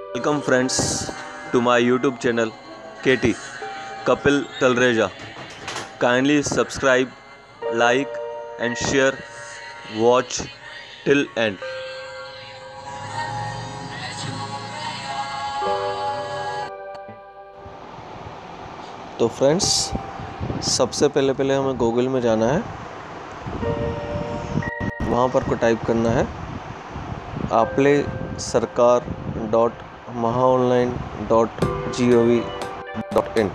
Welcome friends to my YouTube channel KT Kapil Talreja. Kindly subscribe, like and share. Watch till end. तो friends सबसे पहले हमें Google में जाना है, वहाँ पर को टाइप करना है applySarkar.mahaonline.gov.in।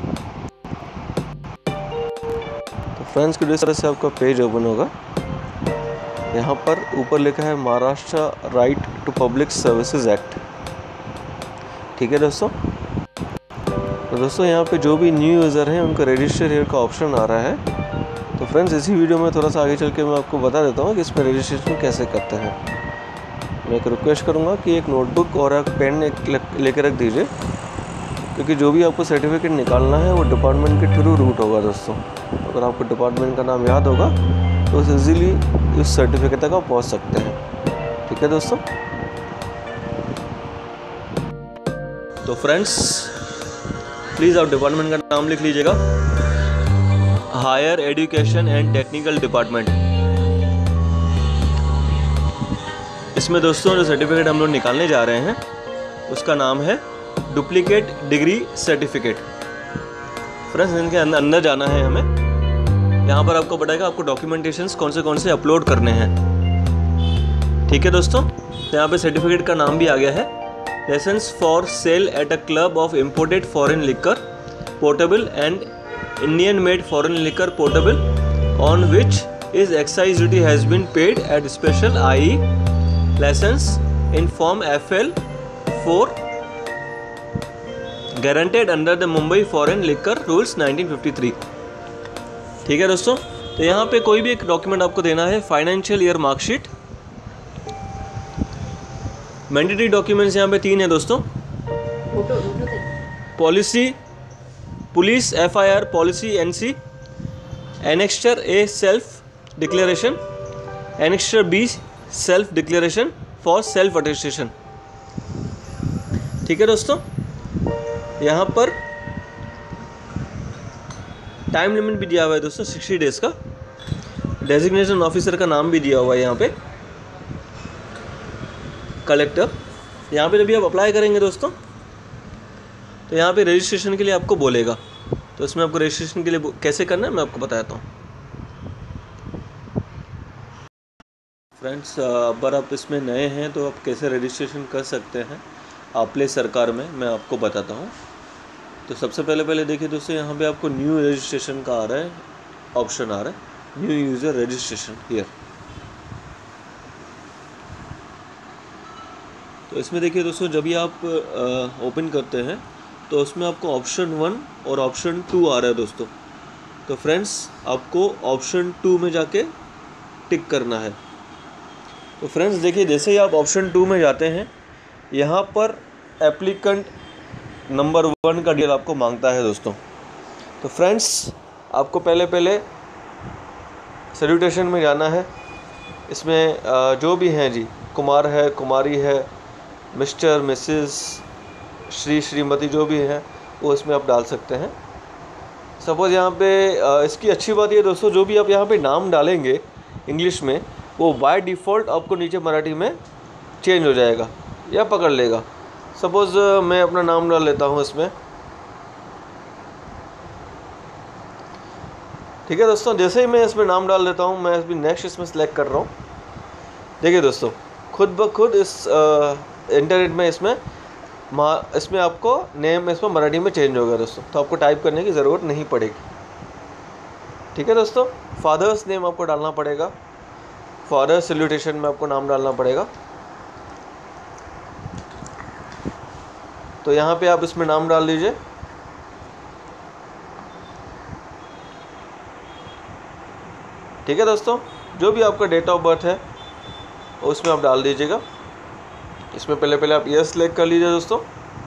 तो फ्रेंड्स किस तरह से आपका पेज ओपन होगा। यहाँ पर ऊपर लिखा है Maharashtra right to public services act. ठीक है दोस्तों। तो दोस्तों यहाँ पे जो भी न्यू यूज़र हैं उनका रजिस्टर हियर का ऑप्शन आ रहा है। तो फ्रेंड्स इसी वीडियो में थोड़ा सा आगे चल के मैं आपको बता देता हूँ कि इस पर रजिस्ट्रेशन कैसे करते हैं। मैं एक रिक्वेस्ट करूँगा कि एक नोटबुक और एक पेन लेकर रख दीजिए, क्योंकि जो भी आपको सर्टिफिकेट निकालना है वो डिपार्टमेंट के थ्रू रूट होगा दोस्तों। अगर आपको डिपार्टमेंट का नाम याद होगा तो ईज़िली इस सर्टिफिकेट तक आप पहुँच सकते हैं। ठीक है दोस्तों। तो फ्रेंड्स प्लीज़ आप डिपार्टमेंट का नाम लिख लीजिएगा, higher education and technical department. इसमें दोस्तों जो सर्टिफिकेट हम लोग निकालने जा रहे हैं उसका नाम है डुप्लीकेट डिग्री सर्टिफिकेट। फ्रेंड्स इनके अंदर जाना है हमें। यहाँ पर आपको बताएगा आपको डॉक्यूमेंटेशंस कौन से अपलोड करने हैं। ठीक है दोस्तों। तो यहाँ पे सर्टिफिकेट का नाम भी आ गया है, licence for sale at a club of imported foreign liquor portable and Indian made foreign liquor portable on which is excise duty has been paid at special I licence in form FL4 guaranteed under the Mumbai foreign liquor rules 1953। ठीक है दोस्तों। तो यहाँ पे कोई भी एक document आपको देना है, financial year marksheet. Mandatory documents यहाँ पे 3 है दोस्तों। Policy police FIR policy NC, annexure A self declaration, annexure B self declaration for self attestation. ठीक है दोस्तों। यहाँ पर टाइम लिमिट भी दिया हुआ है दोस्तों 60 डेज़ का। डेजिग्नेशन ऑफिसर का नाम भी दिया हुआ है यहाँ पे, कलेक्टर। यहाँ पे जब भी आप अप्लाई करेंगे दोस्तों तो यहाँ पे रजिस्ट्रेशन के लिए आपको बोलेगा। तो इसमें आपको रजिस्ट्रेशन के लिए कैसे करना है मैं आपको बताता हूँ। फ्रेंड्स अगर आप इसमें नए हैं तो आप कैसे रजिस्ट्रेशन कर सकते हैं अप्लाई सरकार में, मैं आपको बताता हूँ। तो सबसे पहले देखिए दोस्तों, यहाँ पे आपको न्यू रजिस्ट्रेशन का आ रहा है, ऑप्शन आ रहा है न्यू यूज़र रजिस्ट्रेशन हियर। तो इसमें देखिए दोस्तों जब भी आप ओपन करते हैं तो उसमें आपको ऑप्शन 1 और ऑप्शन 2 आ रहा है दोस्तों। तो फ्रेंड्स आपको ऑप्शन 2 में जाके टिक करना है। तो फ्रेंड्स देखिए जैसे ही आप ऑप्शन 2 में जाते हैं यहाँ पर एप्लीकेंट नंबर 1 का डिटेल आपको मांगता है दोस्तों। तो फ्रेंड्स आपको पहले सैल्यूटेशन में जाना है। इसमें जो भी हैं जी, कुमार है, कुमारी है, मिस्टर, मिसेस, श्री, श्रीमती जो भी है वो इसमें आप डाल सकते हैं। सपोज़ यहाँ पे इसकी अच्छी बात ये दोस्तों, जो भी आप यहाँ पे नाम डालेंगे इंग्लिश में वो बाय डिफ़ॉल्ट आपको नीचे मराठी में चेंज हो जाएगा या पकड़ लेगा। सपोज़ मैं अपना नाम डाल लेता हूँ इसमें। ठीक है दोस्तों। जैसे ही मैं इसमें नाम डाल देता हूँ, मैं इसमें नेक्स्ट इसमें सेलेक्ट कर रहा हूँ। देखिए दोस्तों खुद ब खुद इस इंटरनेट में इसमें आपको नेम इसमें मराठी में चेंज होगा दोस्तों। तो आपको टाइप करने की ज़रूरत नहीं पड़ेगी। ठीक है दोस्तों। फादर्स नेम आपको डालना पड़ेगा, फादर सैल्यूटेशन में आपको नाम डालना पड़ेगा। तो यहाँ पे आप इसमें नाम डाल दीजिए। ठीक है दोस्तों। जो भी आपका डेट ऑफ बर्थ है उसमें आप डाल दीजिएगा। इसमें पहले आप ईयर सेलेक्ट कर लीजिए दोस्तों।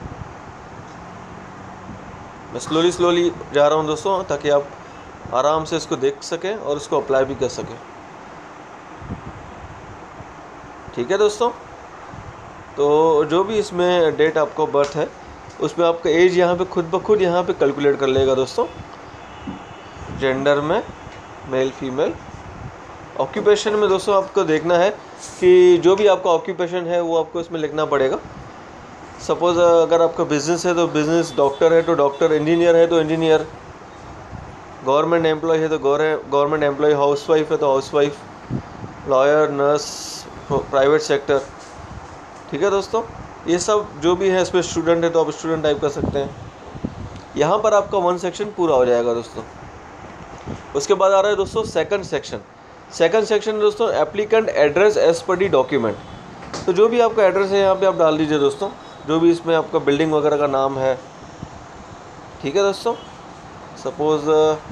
मैं स्लोली जा रहा हूँ दोस्तों, ताकि आप आराम से इसको देख सकें और इसको अप्लाई भी कर सकें। ठीक है दोस्तों। तो जो भी इसमें डेट आपको बर्थ है उसमें आपका एज यहाँ पे खुद ब खुद यहाँ पे कैलकुलेट कर लेगा दोस्तों। जेंडर में मेल फीमेल। ऑक्यूपेशन में दोस्तों आपको देखना है कि जो भी आपका ऑक्यूपेशन है वो आपको इसमें लिखना पड़ेगा। सपोज़ अगर आपका बिज़नेस है तो बिज़नेस, डॉक्टर है तो डॉक्टर, इंजीनियर है तो इंजीनियर, गवर्नमेंट एम्प्लॉय है तो गवर्नमेंट एम्प्लॉय, हाउसवाइफ है तो housewife, lawyer, nurse, private sector. ठीक है दोस्तों, ये सब जो भी है। इसमें स्टूडेंट है तो आप स्टूडेंट टाइप कर सकते हैं। यहाँ पर आपका 1 सेक्शन पूरा हो जाएगा दोस्तों। उसके बाद आ रहा है दोस्तों सेकंड सेक्शन। सेकंड सेक्शन दोस्तों applicant address as per the document. तो जो भी आपका एड्रेस है यहाँ पे आप डाल दीजिए दोस्तों, जो भी इसमें आपका बिल्डिंग वगैरह का नाम है। ठीक है दोस्तों, सपोज़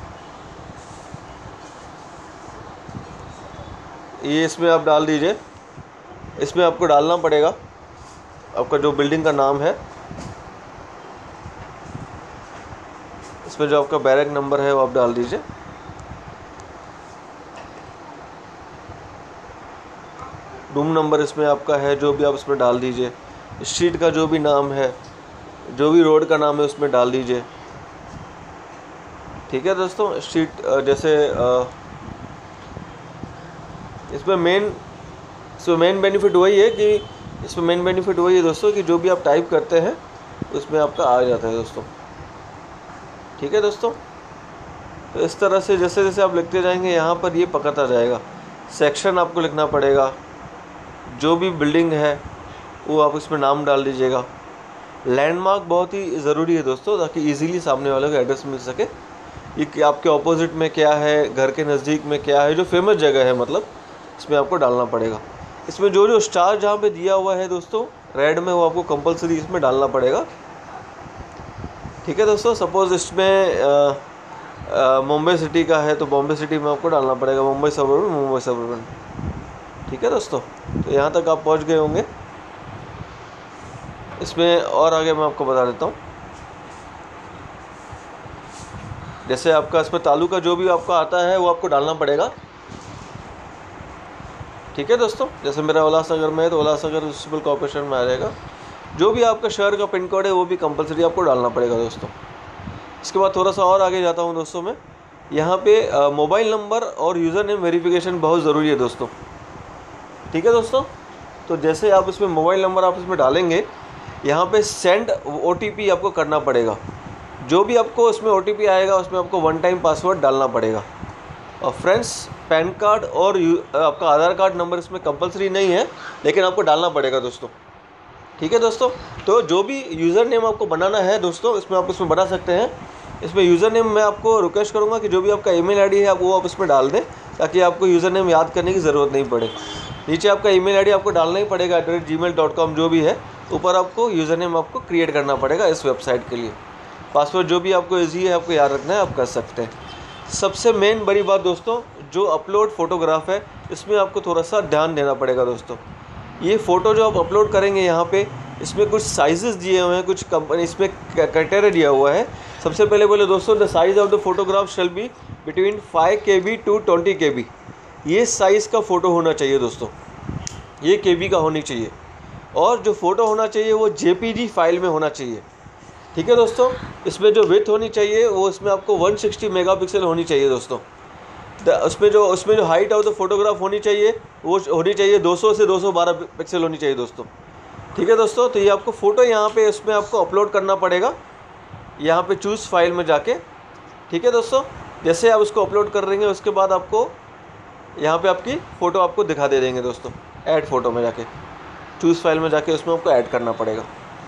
ये इसमें आप डाल दीजिए। इसमें आपको डालना पड़ेगा आपका जो बिल्डिंग का नाम है, इसमें जो आपका बैरक नंबर है वो आप डाल दीजिए। रूम नंबर इसमें आपका है जो भी आप इसमें डाल दीजिए। स्ट्रीट का जो भी नाम है, जो भी रोड का नाम है उसमें डाल दीजिए। ठीक है दोस्तों, स्ट्रीट जैसे इसमें मेन बेनिफिट वही है कि दोस्तों कि जो भी आप टाइप करते हैं उसमें आपका आ जाता है दोस्तों। ठीक है दोस्तों, तो इस तरह से जैसे जैसे आप लिखते जाएंगे यहाँ पर ये पकड़ता जाएगा। सेक्शन आपको लिखना पड़ेगा, जो भी बिल्डिंग है वो आप इसमें नाम डाल दीजिएगा। लैंडमार्क बहुत ही ज़रूरी है दोस्तों, ताकि इजीली सामने वाले को एड्रेस मिल सके। ये कि आपके ऑपोजिट में क्या है, घर के नज़दीक में क्या है, जो फेमस जगह है मतलब इसमें आपको डालना पड़ेगा। इसमें जो जो स्टार जहाँ पे दिया हुआ है दोस्तों रेड में, वो आपको कंपलसरी इसमें डालना पड़ेगा। ठीक है दोस्तों, सपोज़ इसमें मुंबई सिटी का है तो बॉम्बे सिटी में आपको डालना पड़ेगा मुंबई सबअर्बन। ठीक है दोस्तों, तो यहाँ तक आप पहुँच गए होंगे। इसमें और आगे मैं आपको बता देता हूँ। जैसे आपका इसमें तालुका जो भी आपका आता है वो आपको डालना पड़ेगा। ठीक है दोस्तों, जैसे मेरा उल्लासनगर में है तो उल्लासनगर म्युनिसिपल कॉर्पोरेशन में आ जाएगा। जो भी आपका शहर का पिन कोड है वो भी कंपलसरी आपको डालना पड़ेगा दोस्तों। इसके बाद थोड़ा सा और आगे जाता हूँ दोस्तों मैं। यहाँ पे मोबाइल नंबर और यूज़र नेम वेरिफिकेशन बहुत ज़रूरी है दोस्तों। ठीक है दोस्तों, तो जैसे आप इसमें मोबाइल नंबर आप इसमें डालेंगे, यहाँ पे सेंड OTP आपको करना पड़ेगा। जो भी आपको इसमें OTP आएगा उसमें आपको 1 टाइम पासवर्ड डालना पड़ेगा। और फ्रेंड्स, पैन कार्ड और आपका आधार कार्ड नंबर इसमें कंपलसरी नहीं है, लेकिन आपको डालना पड़ेगा दोस्तों। ठीक है दोस्तों, तो जो भी यूज़र नेम आपको बनाना है दोस्तों इसमें आप इसमें बना सकते हैं। इसमें यूज़र नेम मैं आपको रिक्वेस्ट करूँगा कि जो भी आपका ईमेल आईडी है वो आप इसमें डाल दें, ताकि आपको यूज़र नेम याद करने की ज़रूरत नहीं पड़े। नीचे आपका ईमेल आईडी आपको डालना ही पड़ेगा, @gmail.com जो भी है। ऊपर आपको यूज़र नेम आपको क्रिएट करना पड़ेगा इस वेबसाइट के लिए। पासवर्ड जो भी आपको ईजी है आपको याद रखना है, आप कर सकते हैं। सबसे मेन बड़ी बात दोस्तों, जो अपलोड फ़ोटोग्राफ है इसमें आपको थोड़ा सा ध्यान देना पड़ेगा दोस्तों। ये फ़ोटो जो आप अपलोड करेंगे यहाँ पे, इसमें कुछ साइजेस दिए हुए हैं, कुछ कंपनी इसमें क्राइटेरिया दिया हुआ है। सबसे पहले बोले दोस्तों, the size of the photograph shall be between 5 KB to 20 KB। ये साइज़ का फ़ोटो होना चाहिए दोस्तों, ये KB का होनी चाहिए। और जो फ़ोटो होना चाहिए वो JPG फाइल में होना चाहिए। ठीक है दोस्तों, इसमें जो विड्थ होनी चाहिए वो इसमें आपको 160 मेगापिक्सल होनी चाहिए दोस्तों। उसमें जो हाइट ऑफ द फोटोग्राफ होनी चाहिए वो होनी चाहिए 200 से 212 पिक्सल होनी चाहिए दोस्तों। ठीक है दोस्तों, तो ये आपको फ़ोटो यहाँ पे इसमें आपको अपलोड करना पड़ेगा, यहाँ पे चूज़ फाइल में जाके। ठीक है दोस्तों, जैसे आप उसको अपलोड कर देंगे उसके बाद आपको यहाँ पे आपकी फ़ोटो आपको दिखा दे देंगे दोस्तों। ऐड फ़ोटो में जाके चूज़ फाइल में जाके उसमें आपको ऐड करना पड़ेगा।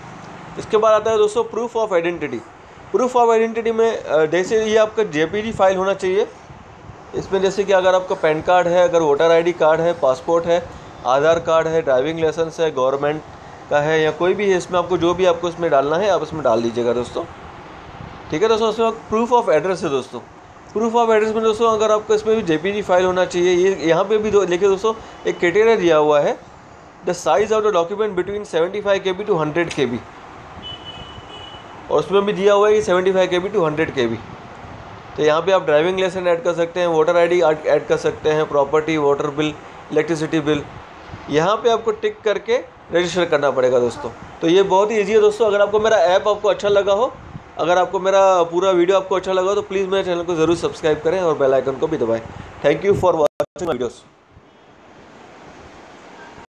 इसके बाद आता है दोस्तों proof of identity. Proof of identity में जैसे ये आपका JPG फाइल होना चाहिए। इसमें जैसे कि अगर आपका पैन कार्ड है, अगर वोटर ID कार्ड है, पासपोर्ट है, आधार कार्ड है, ड्राइविंग लाइसेंस है, गवर्नमेंट का है या कोई भी है, इसमें आपको जो भी आपको इसमें डालना है आप इसमें डाल दीजिएगा दोस्तों। ठीक है दोस्तों, इसमें प्रूफ ऑफ एड्रेस है दोस्तों। प्रूफ ऑफ एड्रेस में दोस्तों अगर आपको इसमें भी JPG फाइल होना चाहिए। ये यहाँ पे भी देखिए दोस्तों, एक क्राइटेरिया दिया हुआ है, the size of the document between 75 KB to 100 KB। और उसमें भी दिया हुआ है कि 75 KB to 100 KB। तो यहाँ पे आप ड्राइविंग लाइसेंस ऐड कर सकते हैं, वोटर ID ऐड कर सकते हैं, property, water bill, electricity bill. यहाँ पे आपको टिक करके रजिस्टर करना पड़ेगा दोस्तों। तो ये बहुत ही ईजी है दोस्तों। अगर आपको मेरा ऐप आपको अच्छा लगा हो, अगर आपको मेरा पूरा वीडियो आपको अच्छा लगा हो तो प्लीज़ मेरे चैनल को ज़रूर सब्सक्राइब करें और बेल आइकन को भी दबाएं। Thank you for watching videos.